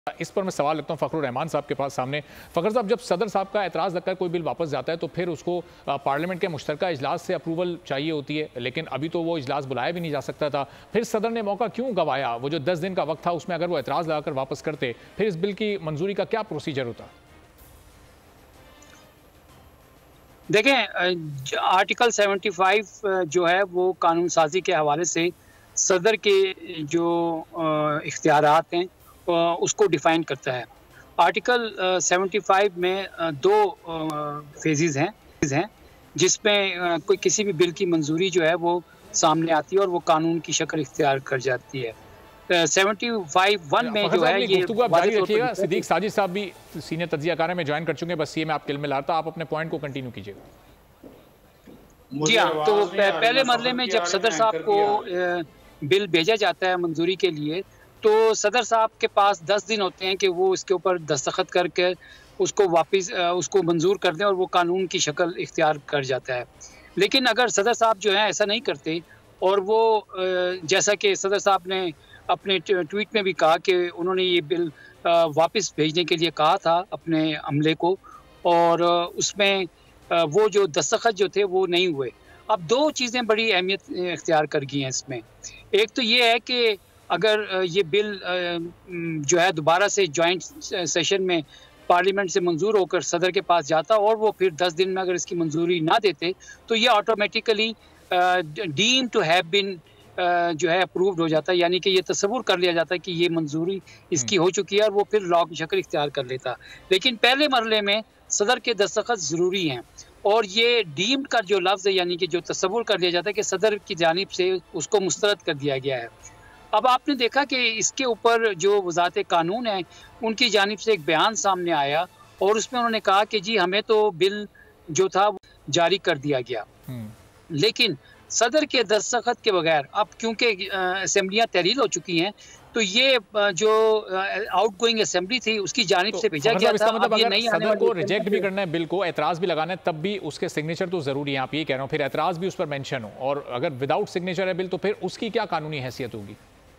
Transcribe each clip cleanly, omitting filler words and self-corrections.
इस पर मैं सवाल रखता हूँ फ़खरुर रहमान साहब के पास सामने। फ़खर साहब, जब सदर साहब का एतराज़ लगकर कोई बिल वापस जाता है तो फिर उसको पार्लियामेंट के मुश्तरका इजलास से अप्रूवल चाहिए होती है, लेकिन अभी तो वो इजलास बुलाया भी नहीं जा सकता था। फिर सदर ने मौका क्यों गंवाया? वो जो 10 दिन का वक्त था उसमें अगर वो एतराज़ लगाकर वापस करते फिर इस बिल की मंजूरी का क्या प्रोसीजर होता? देखें, आर्टिकल 75 जो है वो कानून साजी के हवाले से सदर के जो इख्तियारात हैं उसको डिफ़ाइन करता है। आर्टिकल 75 में दो फेजेस हैं जिसमें कोई किसी भी बिल की मंजूरी जो है वो सामने आती है और वो कानून की शक्ल इख्तियार कर जाती है। 75(1) में जो है ये जारी रखिएगा। सिद्दीक साजिद साहब भी सीनियर तज्ज़ियाकार में ज्वाइन कर चुके हैं, बस ये मैं आपके में ला रहा था, आप अपने पॉइंट को कंटिन्यू कीजिएगा। जी हाँ, तो पहले मरले में जब सदर साहब को बिल भेजा जाता है मंजूरी के लिए तो सदर साहब के पास 10 दिन होते हैं कि वो इसके ऊपर दस्तखत करके उसको वापस उसको मंजूर कर दें और वो कानून की शक्ल इख्तियार कर जाता है। लेकिन अगर सदर साहब जो है ऐसा नहीं करते और वो जैसा कि सदर साहब ने अपने ट्वीट में भी कहा कि उन्होंने ये बिल वापस भेजने के लिए कहा था अपने अमले को, और उसमें वो जो दस्तखत जो थे वो नहीं हुए। अब दो चीज़ें बड़ी अहमियत इख्तियार कर गई हैं इसमें। एक तो ये है कि अगर ये बिल जो है दोबारा से जॉइंट सेशन में पार्लियामेंट से मंजूर होकर सदर के पास जाता और वो फिर 10 दिन में अगर इसकी मंजूरी ना देते तो ये automatically deem to have been जो है अप्रूव्ड हो जाता है, यानी कि ये तस्वुर कर लिया जाता है कि ये मंजूरी इसकी हो चुकी है और वो फिर लॉ की शक्ल इख्तियार कर लेता। लेकिन पहले मरले में सदर के दस्तखत ज़रूरी हैं और ये डीम्ड का जो लफ्ज़ है यानी कि जो तस्वुर कर लिया जाता है कि सदर की जानिब से उसको मुस्तरद कर दिया गया है। अब आपने देखा कि इसके ऊपर जो वज़ारत कानून है उनकी जानिब से एक बयान सामने आया और उसमें उन्होंने कहा कि जी हमें तो बिल जो था जारी कर दिया गया, लेकिन सदर के दस्तखत के बगैर अब क्योंकि असेंबलियाँ तहरील हो चुकी हैं तो ये जो आउटगोइंग असेंबली थी उसकी जानिब से भेजा गया था। मतलब अगर सदर को रिजेक्ट भी करना है बिल को, एतराज़ भी लगाना है, तब भी उसके सिग्नेचर तो ज़रूरी है, आप ये कह रहे हो, फिर एतराज़ भी उस पर मेंशन हो, और अगर विदाउट सिग्नेचर है बिल तो फिर उसकी क्या कानूनी हैसियत होगी?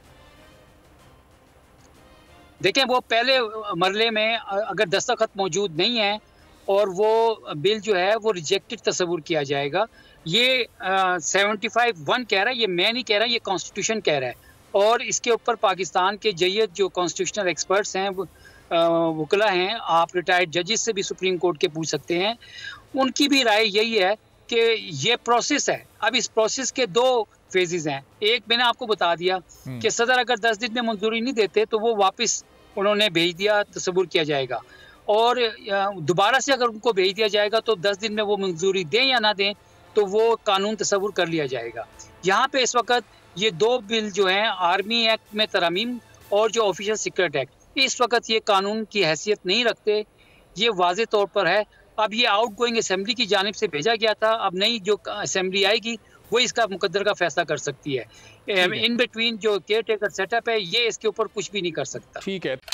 देखें, वो पहले मरले में अगर दस्तखत मौजूद नहीं है और वो बिल जो है वो रिजेक्टेड तस्वुर किया जाएगा। ये 75(1) कह रहा है, ये मैं नहीं कह रहा, ये कॉन्स्टिट्यूशन कह रहा है। और इसके ऊपर पाकिस्तान के जय्यद जो कॉन्स्टिट्यूशनल एक्सपर्ट्स हैं, वकला हैं, आप रिटायर्ड जजेस से भी सुप्रीम कोर्ट के पूछ सकते हैं, उनकी भी राय यही है कि ये प्रोसेस है। अब इस प्रोसेस के दो फेजेस हैं। एक मैंने आपको बता दिया कि सदर अगर 10 दिन में मंजूरी नहीं देते तो वो वापस उन्होंने भेज दिया, तस्वुर किया जाएगा, और दोबारा से अगर उनको भेज दिया जाएगा तो 10 दिन में वो मंजूरी दें या ना दें तो वो कानून तस्वुर कर लिया जाएगा। यहाँ पे इस वक्त ये दो बिल जो हैं, आर्मी एक्ट में तरमीम और जो ऑफिशियल सीक्रेट एक्ट, इस वक्त ये कानून की हैसियत नहीं रखते, ये वाज़े तौर पर है। अब ये आउट गोइंग असेंबली की जानिब से भेजा गया था, अब नई जो असेंबली आएगी वो इसका मुकद्दर का फैसला कर सकती है। इन बिटवीन जो केयर टेकर सेटअप है ये इसके ऊपर कुछ भी नहीं कर सकता। ठीक है,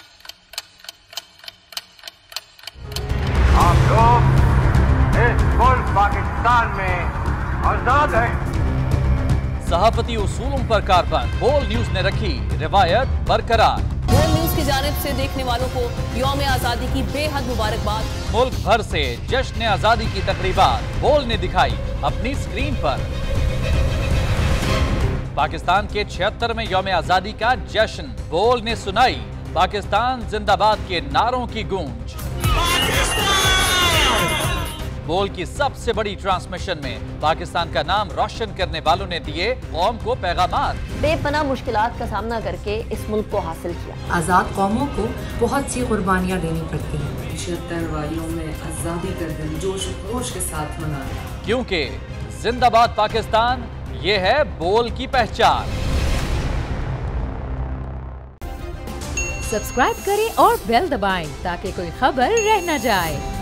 आप लोग इस मुल्क पाकिस्तान में आजाद हैं। सहाफती उसूलों पर कारबंद बोल न्यूज ने रखी रिवायत बरकरार। बोल न्यूज की जानिब से देखने वालों को यौम आजादी की बेहद मुबारकबाद। मुल्क भर से जश्न आजादी की तकरीबात बोल ने दिखाई अपनी स्क्रीन पर। पाकिस्तान के 76वें यौम आजादी का जश्न बोल ने सुनाई पाकिस्तान जिंदाबाद के नारों की गूंज। बोल की सबसे बड़ी ट्रांसमिशन में पाकिस्तान का नाम रोशन करने वालों ने दिए कौम को पैगामात। बेपनाह मुश्किलात का सामना करके इस मुल्क को हासिल किया। आज़ाद कौमों को बहुत सी कुर्बानियाँ देनी पड़ती हैं। 76 वालियों में आज़ादी का दिन जोश खरोश के साथ मनाया, क्योंकि जिंदाबाद पाकिस्तान ये है बोल की पहचान। सब्सक्राइब करें और बेल दबाएं ताकि कोई खबर रह न जाए।